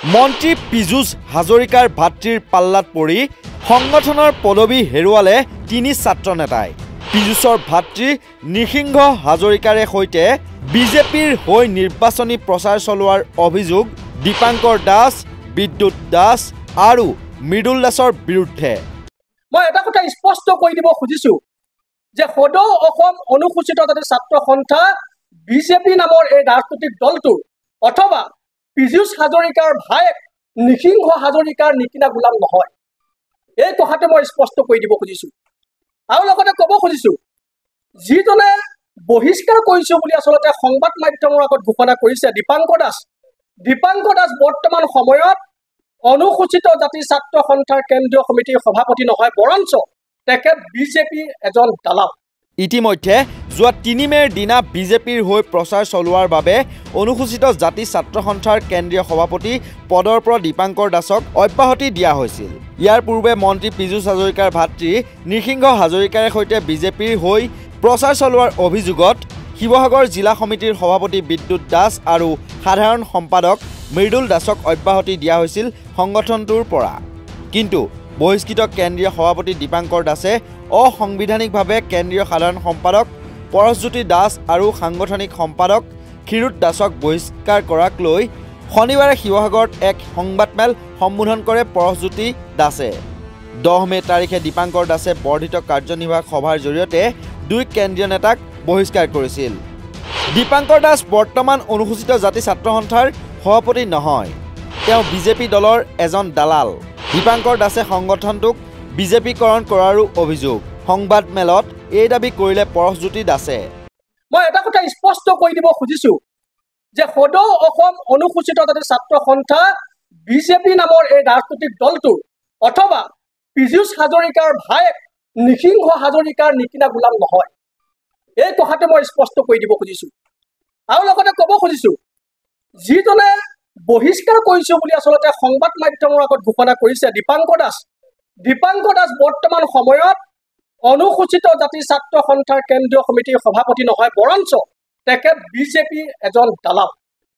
মন্ত্ৰী পীযুষ হাজৰিকাৰ ভাতৃৰ পাল্লাত পৰি সংগঠনৰ পদবী হেৰুৱালে তিনি ছাত্ৰ নেতাই। পীযুষৰ ভাতৃ নৃসিংহ হাজৰিকাৰে সৈতে বিজেপিৰ হৈ নিৰ্বাচনী প্ৰচাৰ চলোৱাৰ অভিযোগ দীপাংকৰ দাস, বিদ্যুৎ দাস আৰু মৃদুল দাসৰ বিৰুদ্ধে। মই এটা কথা স্পষ্ট কৰি দিব খুজিছো যে সদৌ অসম অনুসূচিত জাতি ছাত্ৰ সন্থা বিজেপি নামৰ এই ৰাজনৈতিক দলটোৰ অথবা পীযুষ হাজৰিকাৰ ভায়েক নৃসিংহ হাজৰিকাৰ নিকিনা গোলাম নহয়। এই কথাটো মই স্পষ্ট কৰি দিব খুজিছো আৰু লগতে ক'ব খুজিছো যিজনে বহিষ্কাৰ কৰিছো বুলি আচলতে সংবাদ মাধ্যমৰ আগত ঘোষণা কৰিছে দীপাংকৰ দাস বৰ্তমান সময়ত অনুসূচিত জাতি ছাত্ৰ সন্থাৰ কেন্দ্ৰীয় সমিতিৰ সভাপতি নহয়, বৰঞ্চ তেখেত বিজেপিৰ এজন দালাল। ইতিমধ্যে যোৱা ৩ মে'ৰ দিনা বিজেপিৰ হৈ প্ৰচাৰ চলোৱাৰ বাবে অনুসূচিত জাতি ছাত্ৰ সন্থাৰ কেন্দ্ৰীয় সভাপতি পদৰ পৰা দীপাংকৰ দাসক অব্যাহতি দিয়া হৈছিল। ইয়াৰ পূৰ্বে মন্ত্ৰী পীযুষ হাজৰিকাৰ ভাতৃ নৃসিংহ হাজৰিকাৰে সৈতে বিজেপিৰ হৈ প্ৰচাৰ চলোৱাৰ অভিযোগত শিৱসাগৰ জিলা সমিতিৰ সভাপতি বিদ্যুৎ দাস আৰু সাধাৰণ সম্পাদক মৃদুল দাসক অব্যাহতি দিয়া হৈছিল সংগঠনটোৰ পৰা। কিন্তু বহিষ্কৃত কেন্দ্ৰীয় সভাপতি দীপাংকৰ দাসে অসাংবিধানিকভাৱে কেন্দ্ৰীয় সাধাৰণ সম্পাদক পৰশজ্যোতি দাস আৰু সাংগঠনিক সম্পাদক ক্ষীৰোদ দাসক বহিষ্কাৰ কৰাক লৈ শনিবাৰে শিৱসাগৰত এক সংবাদমেল সম্বোধন কৰে পৰশজ্যোতি দাসে। 10 মে' তাৰিখে দীপাংকৰ দাসে বৰ্ধিত কাৰ্যনিৰ্বাহক সভাৰ জৰিয়তে দুই কেন্দ্ৰীয় নেতাক বহিষ্কাৰ কৰিছিল। দীপাংকৰ দাস বৰ্তমান অনুসূচিত জাতি ছাত্ৰ সন্থাৰ সভাপতি নহয়, তেওঁ বিজেপি দলৰ এজন দালাল। দীপাংকৰ দাসে সংগঠনটোক বিজেপিকৰণ কৰাৰো অভিযোগ। সংবাদমেলত এই দাবী কৰিলে পৰশজ্যোতি দাসে। মই এটা কথা স্পষ্ট কৰি দিব খুজিছো যে সদৌ অসম অনুসূচিত জাতি ছাত্ৰ সন্থা বিজেপি নামৰ এই ৰাজনৈতিক দলটোৰ অথবা পীযুষ হাজৰিকাৰ ভায়েক নৃসিংহ হাজৰিকাৰ নিকিনা গোলাম নহয়। এই কথাটো মই স্পষ্ট কৰি দিব খুজিছো আৰু লগতে ক'ব খুজিছো যিজনে বহিষ্কাৰ কৰিছো বুলি আচলতে সংবাদ মাধ্যমৰ আগত ঘোষণা কৰিছে দীপাংকৰ দাস বৰ্তমান সময়ত অনুসূচিত জাতি ছাত্ৰ সন্থাৰ কেন্দ্ৰীয় সমিতিৰ সভাপতি নহয়, বৰঞ্চ তেখেত বিজেপিৰ এজন দালাল।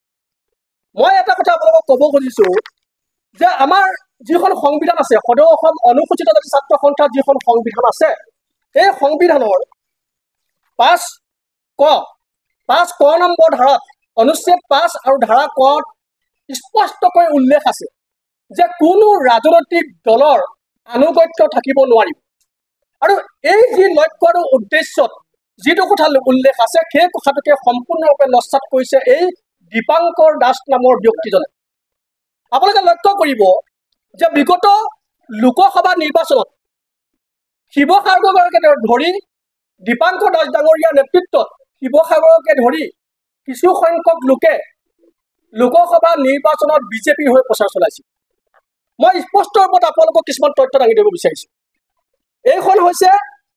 মই এটা কথা আপোনালোকক ক'ব খুজিছো যে আমাৰ যিখন সংবিধান আছে, সদৌ অসম অনুসূচিত জাতি ছাত্ৰ সন্থাৰ যিখন সংবিধান আছে, এই সংবিধানৰ 5 ক নম্বৰ ধাৰাত অনুচ্ছেদ 5 আৰু ধাৰা কত স্পষ্টকৈ উল্লেখ আছে যে কোনো ৰাজনৈতিক দলৰ আনুগত্য থাকিব নোৱাৰিব। আৰু এই যি লক্ষ্য আৰু উদ্দেশ্যত যিটো কথা উল্লেখ আছে সেই কথাটোকে সম্পূৰ্ণৰূপে নস্যাৎ কৰিছে এই দীপাংকৰ দাস নামৰ ব্যক্তিজনে। আপোনালোকে লক্ষ্য কৰিব যে বিগত লোকসভা নিৰ্বাচনত শিৱসাগৰকে ধৰি দীপাংকৰ দাস ডাঙৰীয়াৰ নেতৃত্বত শিৱসাগৰকে ধৰি কিছু সংখ্যক লোকে লোকসভা নিৰ্বাচনত বিজেপিৰ হৈ প্ৰচাৰ চলাইছিল। মই স্পষ্ট ৰূপত আপোনালোকক কিছুমান তথ্য দাঙি দিব বিচাৰিছোঁ। এইখন হৈছে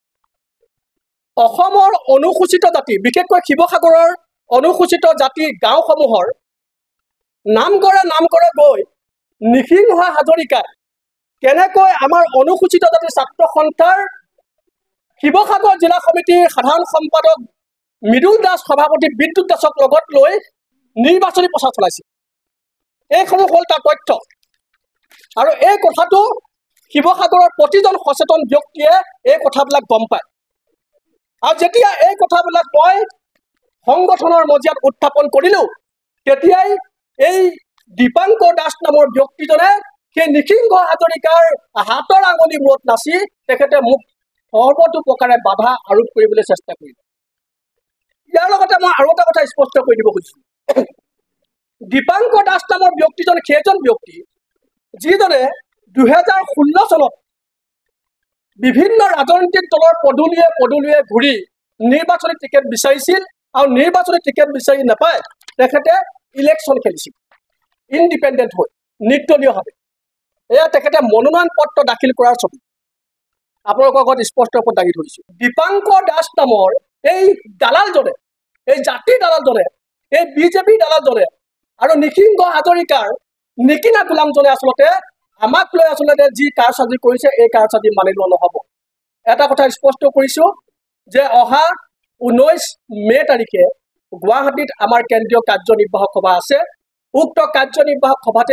অসমৰ অনুসূচিত জাতি, বিশেষকৈ শিৱসাগৰৰ অনুসূচিত জাতি গাঁওসমূহৰ নামঘৰে গৈ নৃসিংহ হাজৰিকাই কেনেকৈ আমাৰ অনুসূচিত জাতি ছাত্ৰ সন্থাৰ শিৱসাগৰ জিলা সমিতিৰ সাধাৰণ সম্পাদক মৃদুল দাস, সভাপতি বিদ্যুৎ দাসক লগত লৈ নিৰ্বাচনী প্ৰচাৰ চলাইছিল। এইসমূহ হ'ল তাৰ তথ্য আৰু এই কথাটো শিৱসাগৰৰ প্ৰতিজন সচেতন ব্যক্তিয়ে এই কথাবিলাক গম পায়। আৰু যেতিয়া এই কথাবিলাক মই সংগঠনৰ মজিয়াত উত্থাপন কৰিলোঁ তেতিয়াই এই দীপাংকৰ দাস নামৰ ব্যক্তিজনে সেই নৃসিংহ হাজৰিকাৰ হাতৰ আঙুলি মূৰত নাচি তেখেতে মোক সৰ্বতো প্ৰকাৰে বাধা আৰোপ কৰিবলৈ চেষ্টা কৰিলে। ইয়াৰ লগতে মই আৰু এটা কথা স্পষ্ট কৰি দিব খুজিছোঁ, দীপাংকৰ দাস নামৰ ব্যক্তিজন সেইজন ব্যক্তি যিজনে 2016 চনত বিভিন্ন ৰাজনৈতিক দলৰ পদূলিয়ে ঘূৰি নিৰ্বাচনী টিকেট বিচাৰিছিল আৰু নিৰ্বাচনী টিকেট বিচাৰি নাপায় তেখেতে ইলেকশ্যন খেলিছিল ইণ্ডিপেণ্ডেণ্ট হৈ নিৰ্দলীয়ভাৱে। এয়া তেখেতে মনোনয়ন পত্ৰ দাখিল কৰাৰ ছবি আপোনালোকৰ আগত স্পষ্ট ৰূপত দাঙি ধৰিছোঁ। দীপাংকৰ দাস নামৰ এই দালালজনে, এই জাতিৰ দালালজনে, এই বিজেপিৰ দালালজনে আৰু নৃসিংহ হাজৰিকাৰ নিকিনা গোলামজনে আচলতে আমাক লৈ আচলতে যি কাৰসাজি কৰিছে এই কাৰসাজি মানি লোৱা নহ'ব। এটা কথা স্পষ্ট কৰিছোঁ যে অহা 19 মে' তাৰিখে গুৱাহাটীত আমাৰ কেন্দ্ৰীয় কাৰ্যনিৰ্বাহক সভা আছে। উক্ত কাৰ্যনিৰ্বাহক সভাতে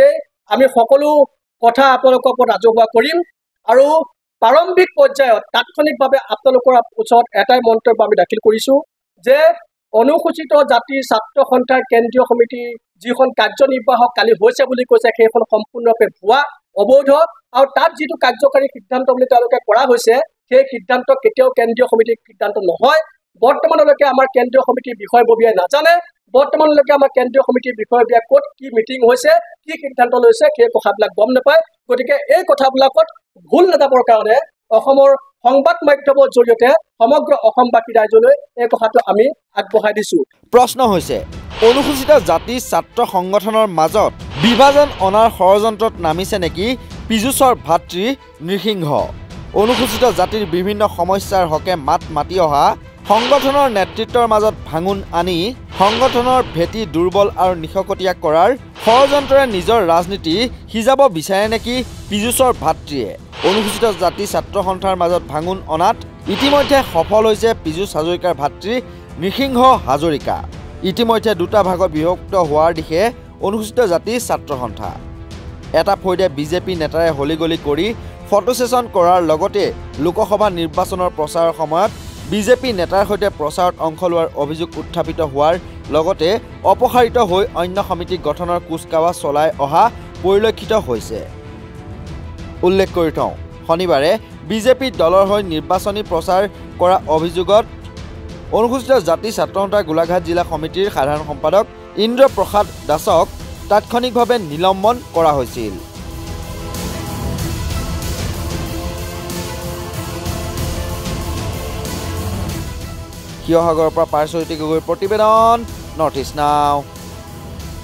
আমি সকলো কথা আপোনালোকৰ ওপৰত ৰাজহুৱা কৰিম আৰু প্ৰাৰম্ভিক পৰ্যায়ত তাৎক্ষণিকভাৱে আপোনালোকৰ ওচৰত এটাই মন্তব্য আমি দাখিল কৰিছোঁ যে অনুসূচিত জাতিৰ ছাত্ৰ সন্থাৰ কেন্দ্ৰীয় সমিতি যিখন কাৰ্যনিৰ্বাহক কালি হৈছে বুলি কৈছে সেইখন সম্পূৰ্ণৰূপে ভুৱা অবৈধ আৰু তাত যিটো কাৰ্যকাৰী সিদ্ধান্ত বুলি তেওঁলোকে কৰা হৈছে সেই সিদ্ধান্ত কেতিয়াও কেন্দ্ৰীয় সমিতিৰ সিদ্ধান্ত নহয় বৰ্তমানলৈকে আমাৰ কেন্দ্ৰীয় সমিতিৰ বিষয়ববীয়াই নাজানে বৰ্তমানলৈকে আমাৰ কেন্দ্ৰীয় সমিতিৰ বিষয়ববীয়া ক'ত কি মিটিং হৈছে কি সিদ্ধান্ত লৈছে সেই কথাবিলাক গম নাপায় গতিকে এই কথাবিলাকত ভুল নাযাবৰ কাৰণে অসমৰ সংবাদ মাধ্যমৰ জৰিয়তে সমগ্ৰ অসমবাসী ৰাইজলৈ এই কথাটো আমি আগবঢ়াই দিছোঁ প্ৰশ্ন হৈছে অনুসূচিত জাতি ছাত্ৰ সংগঠনৰ মাজত বিভাজন অনাৰ ষড়যন্ত্ৰত নামিছে নেকি পীযুষৰ ভাতৃ নৃসিংহ অনুসূচিত জাতিৰ বিভিন্ন সমস্যাৰ হকে মাত মাতি অহা সংগঠনৰ নেতৃত্বৰ মাজত ভাঙোন আনি সংগঠনৰ ভেটি দুৰ্বল আৰু নিশকটীয়া কৰাৰ ষড়যন্ত্ৰৰে নিজৰ ৰাজনীতি সিজাব বিচাৰে নেকি পীযুষৰ ভাতৃয়ে অনুসূচিত জাতি ছাত্ৰ সন্থাৰ মাজত ভাঙোন অনাত ইতিমধ্যে সফল হৈছে পীযুষ হাজৰিকাৰ ভাতৃ নৃসিংহ হাজৰিকা ইতিমধ্যে দুটা ভাগত বিভক্ত হোৱাৰ দিশে অনুসূচিত জাতি ছাত্ৰ সন্থা এটা ফৈদে বিজেপি নেতাৰে হলিগলি কৰি ফটো সেশন কৰাৰ লগতে লোকসভা নিৰ্বাচনৰ প্ৰচাৰৰ সময়ত বিজেপি নেতাৰ সৈতে প্ৰচাৰত অংশ লোৱাৰ অভিযোগ উত্থাপিত হোৱাৰ লগতে অপসাৰিত হৈ অন্য সমিতি গঠনৰ কুচকাৱাজ চলাই অহা পৰিলক্ষিত হৈছে উল্লেখ কৰি থওঁ শনিবাৰে বিজেপি দলৰ হৈ নিৰ্বাচনী প্ৰচাৰ কৰা অভিযোগত অনুসূচিত জাতি ছাত্ৰ সন্থাৰ গোলাঘাট জিলা সমিতিৰ সাধাৰণ সম্পাদক ইন্দ্ৰ প্ৰসাদ দাসক তাৎক্ষণিকভাৱে নিলম্বন কৰা হৈছিল শিৱসাগৰৰ পৰা পাৰ্শ্বজ্যোতি গগৈৰ প্ৰতিবেদন নৰ্থ ইষ্ট নাও